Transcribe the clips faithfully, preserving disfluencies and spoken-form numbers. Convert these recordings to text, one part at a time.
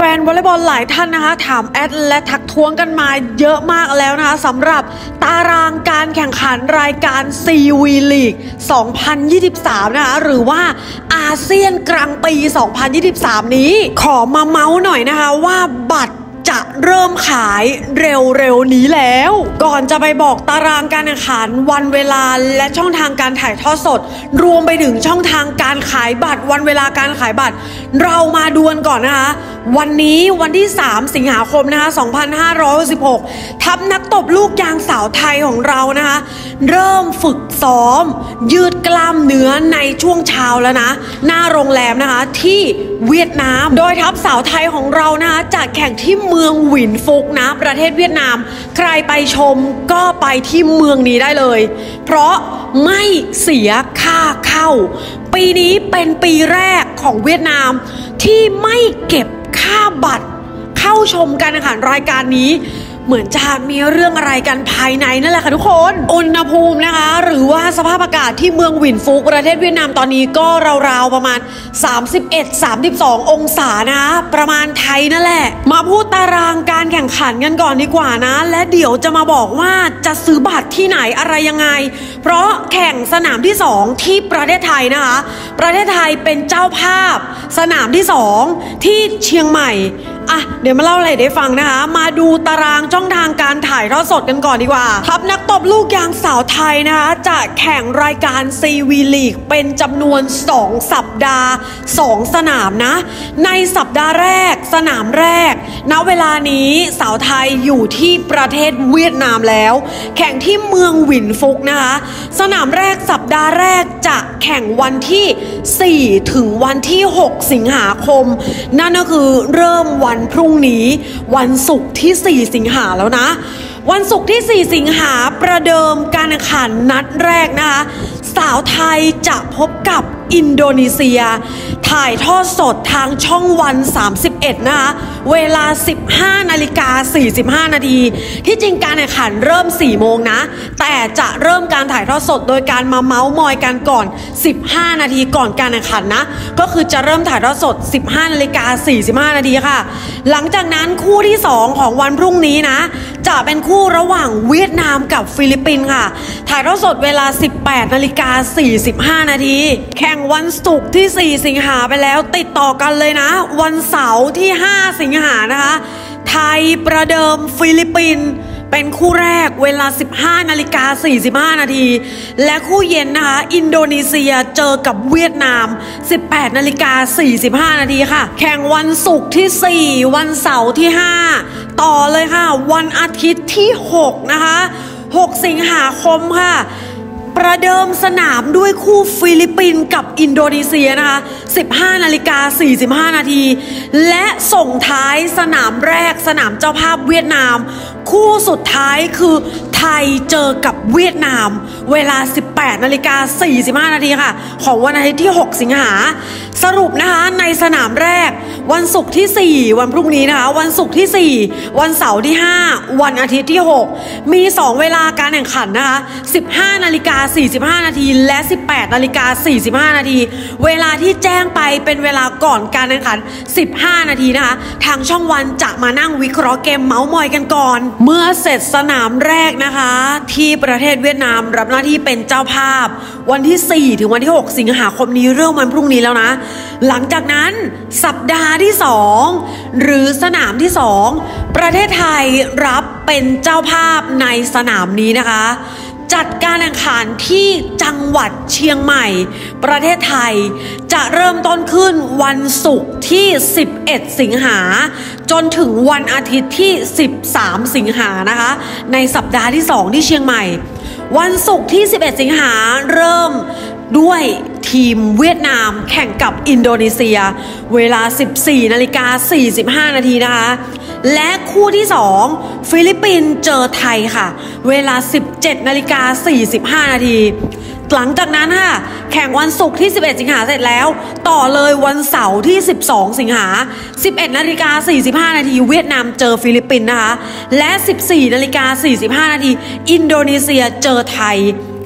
ฟนวอลเลย์บอลหลายท่านนะคะถามแอดและทักท้วงกันมาเยอะมากแล้วนะคะสำหรับตารางการแข่งขันรายการ ซี วี League สองพันยี่สิบสามนะคะหรือว่าอาเซียนกลางปี สองพันยี่สิบสาม นี้ขอมาเมาส์หน่อยนะคะว่าบัตรจะเริ่มขายเร็วๆนี้แล้วก่อนจะไปบอกตารางการแข่งขันวันเวลาและช่องทางการถ่ายทอดสดรวมไปถึงช่องทางการขายบัตรวันเวลาการขายบัตรเรามาดูกันก่อนนะคะวันนี้วันที่สามสิงหาคมนะคะสองพันห้าร้อยหกสิบหกทัพนักตบลูกยางสาวไทยของเรานะคะเริ่มฝึกซ้อมยืดกล้ามเนื้อในช่วงเช้าแล้วนะหน้าโรงแรมนะคะที่เวียดนามโดยทัพสาวไทยของเรานะคะจะแข่งที่เมืองหวินฟุกนะประเทศเวียดนามใครไปชมก็ไปที่เมืองนี้ได้เลยเพราะไม่เสียค่าเข้าปีนี้เป็นปีแรกของเวียดนามที่ไม่เก็บค่าบัตรเข้าชมการแข่งขันรายการนี้เหมือนจะมีเรื่องอะไรกันภายในนั่นแหละค่ะทุกคนอุณหภูมินะคะหรือว่าสภาพอากาศที่เมืองหวินฟุกประเทศเวียดนามตอนนี้ก็ราวๆประมาณ สามสิบเอ็ด สามสิบสอง องศานะคะประมาณไทยนั่นแหละมาพูดตารางการแข่งขันกันก่อนดีกว่านะและเดี๋ยวจะมาบอกว่าจะซื้อบัตรที่ไหนอะไรยังไงเพราะแข่งสนามที่สองที่ประเทศไทยนะคะประเทศไทยเป็นเจ้าภาพสนามที่สองที่เชียงใหม่อ่ะเดี๋ยวมาเล่าอะไรได้ฟังนะคะมาดูตารางช่องทางการถ่ายทอดสดกันก่อนดีกว่าทัพนักตบลูกยางสาวไทยนะคะจะแข่งรายการ ซี วี League เป็นจำนวนสองสัปดาห์สองสนามนะในสัปดาห์แรกสนามแรกณเวลานี้สาวไทยอยู่ที่ประเทศเวียดนามแล้วแข่งที่เมืองหวินฟุกนะคะสนามแรกสัปดาห์แรกจะแข่งวันที่สี่ถึงวันที่หกสิงหาคมนั่นก็คือเริ่มวันพรุ่งนี้วันศุกร์ที่สี่สิงหาแล้วนะวันศุกร์ที่สี่สิงหาประเดิมการแข่งขันนัดแรกนะคะสาวไทยจะพบกับอินโดนีเซียถ่ายทอดสดทางช่องวันสามสิบเอ็ดนะคะเวลา สิบห้านาฬิกาสี่สิบห้านาทีที่จริงการแข่งขันเริ่มสี่โมงนะแต่จะเริ่มการถ่ายทอดสดโดยการมาเมาส์มอยกันก่อนสิบห้านาทีก่อนการแข่งขันนะก็คือจะเริ่มถ่ายทอดสด สิบห้านาฬิกาสี่สิบห้านาทีค่ะหลังจากนั้นคู่ที่สองของวันพรุ่งนี้นะจะเป็นคู่ระหว่างเวียดนามกับฟิลิปปินส์ค่ะถ่ายทอดสดเวลา สิบแปดนาฬิกาสี่สิบห้านาทีแข่งวันศุกร์ที่สี่สิงหาไปแล้วติดต่อกันเลยนะวันเสาร์ที่ห้าสิงหานะคะไทยประเดิมฟิลิปปินส์เป็นคู่แรกเวลา สิบห้านาฬิกาสี่สิบห้านาทีและคู่เย็นนะคะอินโดนีเซียเจอกับเวียดนาม สิบแปดนาฬิกาสี่สิบห้านาทีค่ะแข่งวันศุกร์ที่สี่วันเสาร์ที่ห้าต่อเลยค่ะวันอาทิตย์ที่หกนะคะหกสิงหาคมค่ะประเดิมสนามด้วยคู่ฟิลิปปินส์กับอินโดนีเซียนะคะ สิบห้านาฬิกาสี่สิบห้านาทีและส่งท้ายสนามแรกสนามเจ้าภาพเวียดนามคู่สุดท้ายคือไทยเจอกับเวียดนามเวลา สิบแปดนาฬิกาสี่สิบห้านาทีค่ะของวันอาทิตย์ที่หกสิงหาสรุปนะคะในสนามแรกวันศุกร์ที่สี่วันพรุ่งนี้นะคะวันศุกร์ที่สี่วันเสาร์ที่ห้าวันอาทิตย์ที่หกมีสองเวลาการแข่งขันนะคะ สิบห้านาฬิกาสี่สิบห้านาทีและ สิบแปดนาฬิกาสี่สิบห้านาทีเวลาที่แจ้งไปเป็นเวลาก่อนการแข่งขันสิบห้านาทีนะคะทางช่องวันจะมานั่งวิเคราะห์เกมเมาส์มอยกันก่อนเมื่อเสร็จสนามแรกนะคะที่ประเทศเวียดนามรับหน้าที่เป็นเจ้าภาพวันที่สี่ถึงวันที่หกสิงหาคมนี้เริ่มวันพรุ่งนี้แล้วนะหลังจากนั้นสัปดาห์ที่สองหรือสนามที่สองประเทศไทยรับเป็นเจ้าภาพในสนามนี้นะคะจัดการแข่งขันที่จังหวัดเชียงใหม่ประเทศไทยจะเริ่มต้นขึ้นวันศุกร์ที่สิบเอ็ดสิงหาจนถึงวันอาทิตย์ที่สิบสามสิงหานะคะในสัปดาห์ที่สองที่เชียงใหม่วันศุกร์ที่สิบเอ็ดสิงหาเริ่มด้วยทีมเวียดนามแข่งกับอินโดนีเซียเวลา สิบสี่นาฬิกาสี่สิบห้านาทีนะคะและคู่ที่สองฟิลิปปินส์เจอไทยค่ะเวลา สิบเจ็ดนาฬิกาสี่สิบห้านาทีหลังจากนั้นค่ะแข่งวันศุกร์ที่สิบเอ็ดสิงหาเสร็จแล้วต่อเลยวันเสาร์ที่สิบสองสิงหา สิบเอ็ดนาฬิกาสี่สิบห้านาทีเวียดนามเจอฟิลิปปินส์นะคะและ สิบสี่นาฬิกาสี่สิบห้านาทีอินโดนีเซียเจอไทย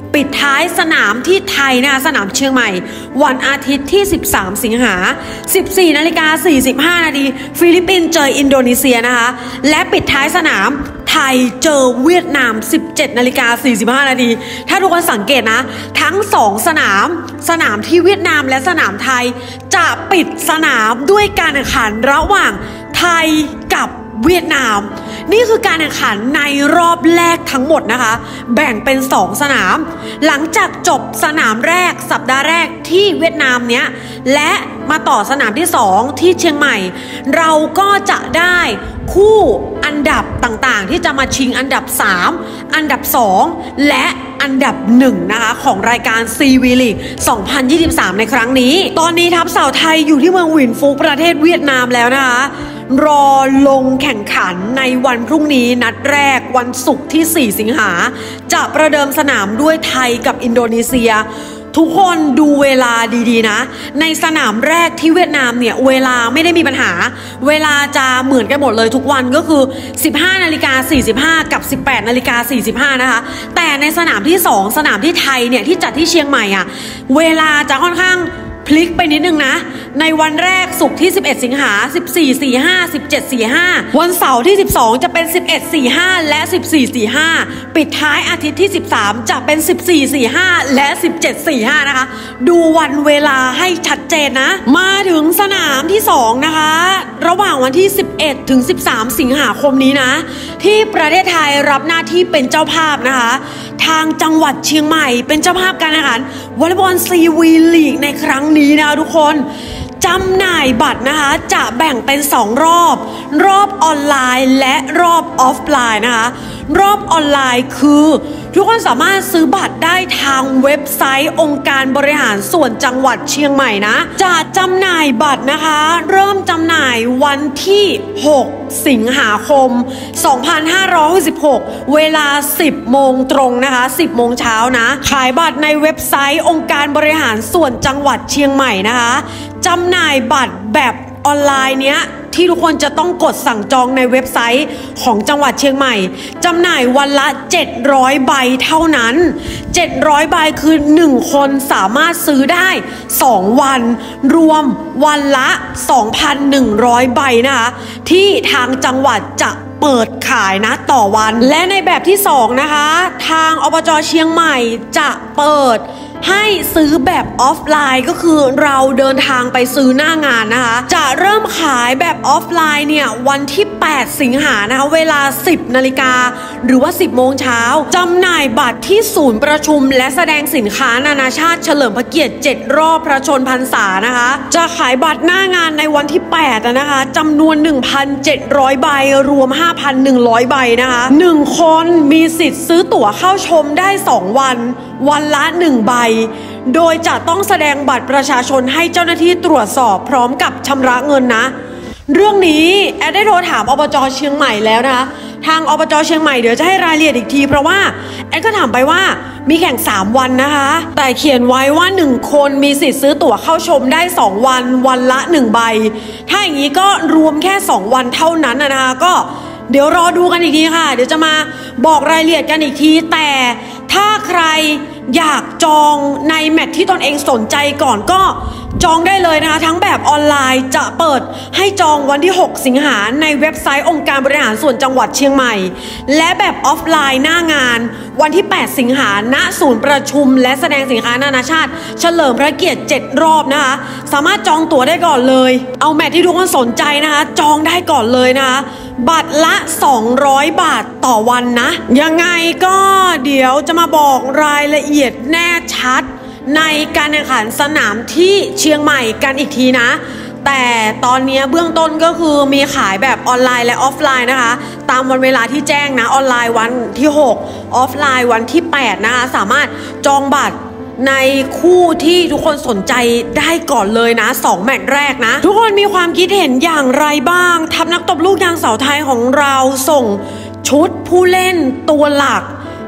ปิดท้ายสนามที่ไทยนะคะสนามเชียงใหม่วันอาทิตย์ที่สิบสามสิงหาสิบสี่นาฬิกาสี่สิบห้านาทีฟิลิปปินส์เจออินโดนีเซียนะคะและปิดท้ายสนามไทยเจอเวียดนามสิบเจ็ดนาฬิกาสี่สิบห้านาทีถ้าทุกคนสังเกตนะทั้งสองสนามสนามที่เวียดนามและสนามไทยจะปิดสนามด้วยการแข่งขันระหว่างไทยกับเวียดนามนี่คือการแข่งขันในรอบแรกทั้งหมดนะคะแบ่งเป็นสองสนามหลังจากจบสนามแรกสัปดาห์แรกที่เวียดนามเนี้ยและมาต่อสนามที่สองที่เชียงใหม่เราก็จะได้คู่อันดับต่างๆที่จะมาชิงอันดับสามอันดับสองและอันดับหนึ่งนะคะของรายการ ซี วี League สองพันยี่สิบสามในครั้งนี้ตอนนี้ทัพสาวไทยอยู่ที่เมืองหวินฟุกประเทศเวียดนามแล้วนะคะรอลงแข่งขันในวันพรุ่งนี้นัดแรกวันศุกร์ที่สี่สิงหาจะประเดิมสนามด้วยไทยกับอินโดนีเซียทุกคนดูเวลาดีๆนะในสนามแรกที่เวียดนามเนี่ยเวลาไม่ได้มีปัญหาเวลาจะเหมือนกันหมดเลยทุกวันก็คือ สิบห้านาฬิกาสี่สิบห้า กับ สิบแปดนาฬิกาสี่สิบห้า นะคะแต่ในสนามที่สองสนามที่ไทยเนี่ยที่จัดที่เชียงใหม่อ่ะเวลาจะค่อนข้างพลิกไปนิดนึงนะในวันแรกศุกร์ที่สิบเอ็ดสิงหาสิบสี่สี่ห้า สิบเจ็ดสี่ห้าวันเสาร์ที่สิบสองจะเป็นสิบเอ็ดสี่ห้าและสิบสี่สี่ห้าปิดท้ายอาทิตย์ที่สิบสามจะเป็นสิบสี่สี่ห้าและสิบเจ็ดสี่ห้านะคะดูวันเวลาให้ชัดเจนนะมาถึงสนามที่สองนะคะระหว่างวันที่สิบเอ็ดถึงสิบสามสิงหาคมนี้นะที่ประเทศไทยรับหน้าที่เป็นเจ้าภาพนะคะทางจังหวัดเชียงใหม่เป็นเจ้าภาพการแข่งขันวอลเลย์บอล ซี วี League ในครั้งนี้นะทุกคนจำหน่ายบัตรนะคะจะแบ่งเป็นสองรอบรอบออนไลน์และรอบออฟไลน์นะคะรอบออนไลน์คือทุกคนสามารถซื้อบัตรได้ทางเว็บไซต์องค์การบริหารส่วนจังหวัดเชียงใหม่นะจะจำหน่ายบัตรนะคะเริ่มจำหน่ายวันที่หกสิงหาคมสองพันห้าร้อยหกสิบหกเวลาสิบโมงตรงนะคะสิบโมงเช้านะขายบัตรในเว็บไซต์องค์การบริหารส่วนจังหวัดเชียงใหม่นะคะจำหน่ายบัตรแบบออนไลน์เนี้ยที่ทุกคนจะต้องกดสั่งจองในเว็บไซต์ของจังหวัดเชียงใหม่จำหน่ายวันละเจ็ดร้อยใบเท่านั้นเจ็ดร้อยใบคือหนึ่งคนสามารถซื้อได้สองวันรวมวันละ สองพันหนึ่งร้อย ใบนะคะที่ทางจังหวัดจะเปิดขายนะต่อวันและในแบบที่สองนะคะทางอบจ.เชียงใหม่จะเปิดให้ซื้อแบบออฟไลน์ก็คือเราเดินทางไปซื้อหน้างานนะคะจะเริ่มขายแบบออฟไลน์เนี่ยวันที่แปดสิงหานะคะเวลาสิบนาฬิกาหรือว่าสิบโมงเช้าจำหน่ายบัตรที่ศูนย์ประชุมและแสดงสินค้านานาชาติเฉลิมพระเกียรติเจ็ดรอบพระชนพรรษานะคะจะขายบัตรหน้างานในวันที่แปดนะคะจำนวน หนึ่งพันเจ็ดร้อย ใบรวม ห้าพันหนึ่งร้อย ใบนะคะหนึ่งคนมีสิทธิ์ซื้อตั๋วเข้าชมได้สองวันวันละหนึ่งใบโดยจะต้องแสดงบัตรประชาชนให้เจ้าหน้าที่ตรวจสอบพร้อมกับชำระเงินนะเรื่องนี้แอดได้โทรถามอบจ.เชียงใหม่แล้วนะคะทางอบจ.เชียงใหม่เดี๋ยวจะให้รายละเอียดอีกทีเพราะว่าแอดก็ถามไปว่ามีแข่งสามวันนะคะแต่เขียนไว้ว่าหนึ่งคนมีสิทธิ์ซื้อตั๋วเข้าชมได้สองวันวันละหนึ่งใบถ้าอย่างนี้ก็รวมแค่สองวันเท่านั้นนะคะก็เดี๋ยวรอดูกันอีกทีค่ะเดี๋ยวจะมาบอกรายละเอียดกันอีกทีแต่ถ้าใครอยากจองในแมตช์ที่ตนเองสนใจก่อนก็จองได้เลยนะคะทั้งแบบออนไลน์จะเปิดให้จองวันที่หกสิงหาในเว็บไซต์องค์การบริหารส่วนจังหวัดเชียงใหม่และแบบออฟไลน์หน้างานวันที่แปดสิงหาณศูนย์ประชุมและแสดงสินค้านานาชาติเฉลิมพระเกียรติเจ็ดรอบนะคะสามารถจองตั๋วได้ก่อนเลยเอาแมตช์ที่ทุกคนสนใจนะคะจองได้ก่อนเลยนะคะบัตรละสองร้อยบาทต่อวันนะยังไงก็เดี๋ยวจะมาบอกรายละเอียดแน่ชัดในการแข่งขันสนามที่เชียงใหม่กันอีกทีนะแต่ตอนนี้เบื้องต้นก็คือมีขายแบบออนไลน์และออฟไลน์นะคะตามวันเวลาที่แจ้งนะออนไลน์วันที่หกออฟไลน์วันที่แปดนะคะสามารถจองบัตรในคู่ที่ทุกคนสนใจได้ก่อนเลยนะสองแมตช์แรกนะทุกคนมีความคิดเห็นอย่างไรบ้างทัพนักตบลูกยางสาวไทยของเราส่งชุดผู้เล่นตัวหลัก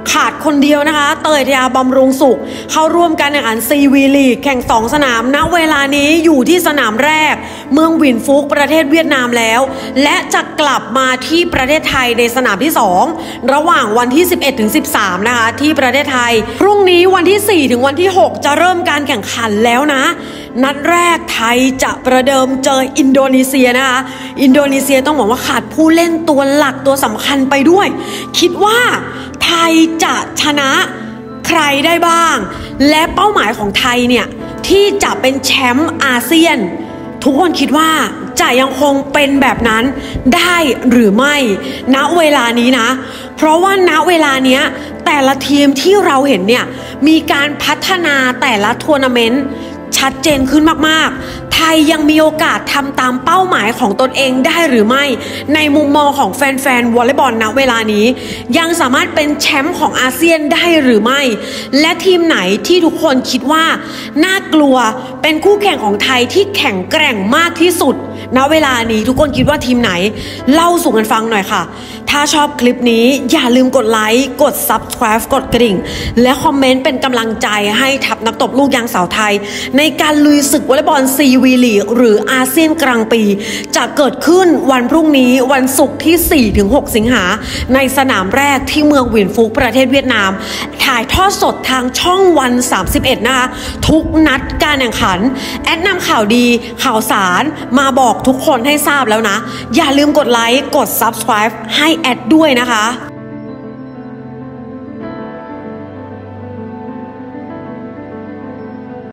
ขาดคนเดียวนะคะเตยทยาบำรุงสุขเข้าร่วมการแข่งขันซีวีลีกแข่งสองสนามณเวลานี้อยู่ที่สนามแรกเมืองวินฟุกประเทศเวียดนามแล้วและจะกลับมาที่ประเทศไทยในสนามที่สองระหว่างวันที่สิบเอ็ดถึงสิบสามนะคะที่ประเทศไทยพรุ่งนี้วันที่สี่ถึงวันที่หกจะเริ่มการแข่งขันแล้วนะนัดแรกไทยจะประเดิมเจออินโดนีเซียนะคะอินโดนีเซียต้องบอกว่าขาดผู้เล่นตัวหลักตัวสำคัญไปด้วยคิดว่าไทยจะชนะใครได้บ้างและเป้าหมายของไทยเนี่ยที่จะเป็นแชมป์อาเซียนทุกคนคิดว่าจะยังคงเป็นแบบนั้นได้หรือไม่ณเวลานี้นะเพราะว่าณเวลาเนี้ยแต่ละทีมที่เราเห็นเนี่ยมีการพัฒนาแต่ละทัวร์นาเมนต์ชัดเจนขึ้นมากๆไทยยังมีโอกาสทำตามเป้าหมายของตนเองได้หรือไม่ในมุมมองของแฟนๆวอลเลย์บอลณเวลานี้ยังสามารถเป็นแชมป์ของอาเซียนได้หรือไม่และทีมไหนที่ทุกคนคิดว่าน่ากลัวเป็นคู่แข่งของไทยที่แข็งแกร่งมากที่สุดณเวลานี้ทุกคนคิดว่าทีมไหนเล่าสู่กันฟังหน่อยค่ะถ้าชอบคลิปนี้อย่าลืมกดไลค์กด ซับสไครบ์ กดกระดิ่งและคอมเมนต์เป็นกำลังใจให้ทัพนักตบลูกยางสาวไทยในการลุยศึกวอลเลย์บอลซีวีลีกหรืออาเซียนกลางปีจะเกิดขึ้นวันพรุ่งนี้วันศุกร์ที่ สี่ถึงหก สิงหาในสนามแรกที่เมืองวินฟุกประเทศเวียดนามถ่ายทอดสดทางช่องวันสามสิบเอ็ดนะคะทุกนัดการแข่งขันแอดนำข่าวดีข่าวสารมาบอกทุกคนให้ทราบแล้วนะอย่าลืมกดไลค์กด ซับสไครบ์ ให้แอดด้วยนะคะ